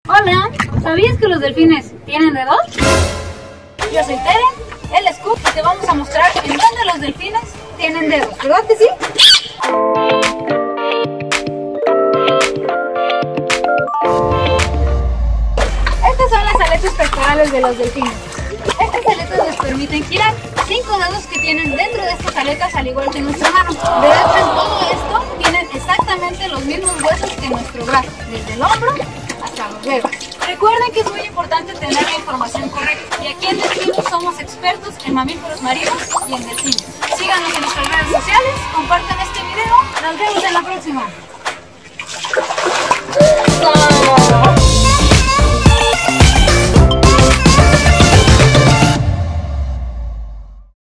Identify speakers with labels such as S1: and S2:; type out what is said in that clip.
S1: Hola, ¿sabías que los delfines tienen dedos? Yo soy Tere, él es Cook y te vamos a mostrar en dónde los delfines tienen dedos, ¿verdad que sí? Estas son las aletas pectorales de los delfines. Estas aletas les permiten girar 5 dedos que tienen dentro de estas aletas, al igual que nuestra mano. De hecho, en todo esto tienen exactamente los mismos huesos que nuestro brazo, desde el hombro hasta los dedos. Recuerden que es muy importante tener la información correcta. Y aquí en Delfinos somos expertos en mamíferos marinos y en delfines. Síganos en nuestras redes sociales, compartan este video. Nos vemos en la próxima.